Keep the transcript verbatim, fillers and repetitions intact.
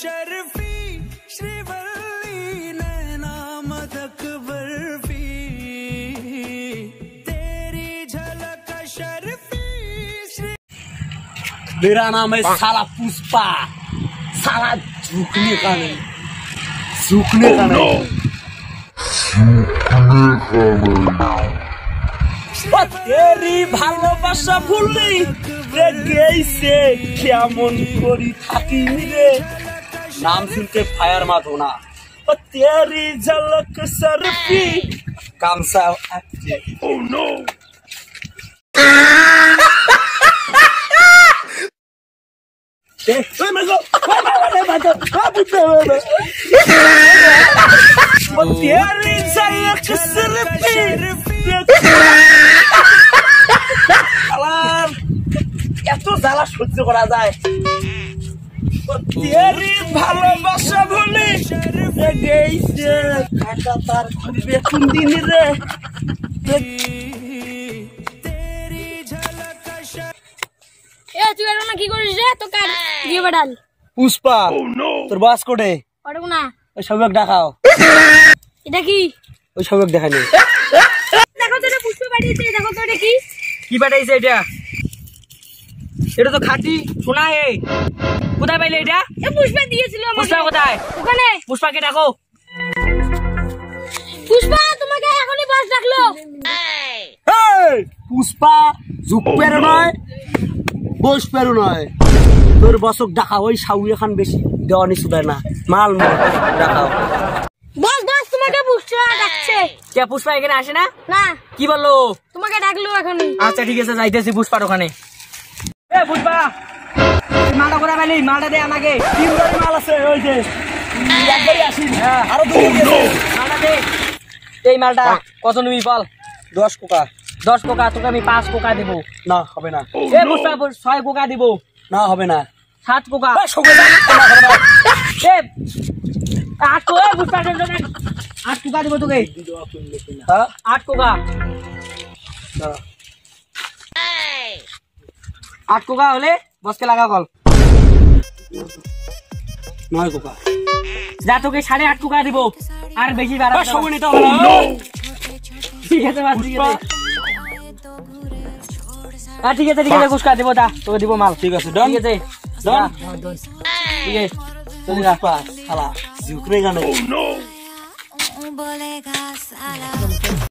शर्फी श्रीवल्ली नैना मदक बर्फी तेरी झलक शर्फी श्री। मेरा नाम है साला पुष्पा, साला झुकने का नहीं, झुकने का नहीं, तेरी ভালোবাসা ভুললি রে গেইছে কেমন করি থাকি রে নাম শুনতে ফায়ার মারো না ও তেরি ঝলক সরফি কামসা ও নো তে ওই মাগো ওই মাগো রে বাতো কাপুতে ওরে ও তেরি ঝলক সরফি এত জ্বালা সহ্য করা যায় ভালোবাসা বলে তার কোন দিন রে তুই না কি করিস রে তো কার দিয়ে বেড়াল পুষ্পা তোর বাস কোটে ওরকম না ওই সবক দেখাও এটা কি ওই সবক দেখানি দেখো তো এটা পুষ্পা পাঠিয়েছে দেখো তো এটা কি কি পাঠাইছে এটা এটা তো খাঁটি সোনা এই কোথায় পাইলে এটা এ পুষ্পা দিয়েছিল আমাকে পুষ্পা কোথায় ওখানে পুষ্পাকে ডাকো পুষ্পা তোমাকে এখনই বাস ডাকলো এই পুষ্পা জুপের নয় বসপের নয় তোর বসক ডাকা ওই সাউ এখন বেশি দেওয়ানি সুদায় না মাল মাল ডাকাও বস বস তোমাকে পুষ্পা ডাকছে কে পুষ্পা এখানে আসে না না কি বললো তোমাকে ডাকলো এখনই আচ্ছা ঠিক আছে যাইতেছি পুষ্পার ওখানে এ পুষ্পা মালটা করে পাইলি মালটা দে আমাকে তিন গাড়ি মাল আছে ওই যে এক গাড়ি আসি আরো দুই গাড়ি মালটা দে এই মালটা কত নিবি বল দশ কোকা দশ কোকা তোকে আমি পাঁচ কোকা দিব না হবে না এ পুষ্পা ছয় কোকা দিব না হবে না সাত কোকা এ আট কোকা পুষ্পা আট কোকা দিব তোকে আট কোকা আট কোকা হলে বসকে লাগা কল নয় কোকা যা তোকে সাড়ে আট কোকা দিব আর বেশি বাড়া সব নিতে হবে না ঠিক আছে বাস ঠিক আছে হ্যাঁ ঠিক আছে ঠিক আছে কুসকা দিব তা তোকে দিব মাল ঠিক আছে ঠিক আছে ডন ঠিক আছে চলে যা শালা ঝুকরে গানে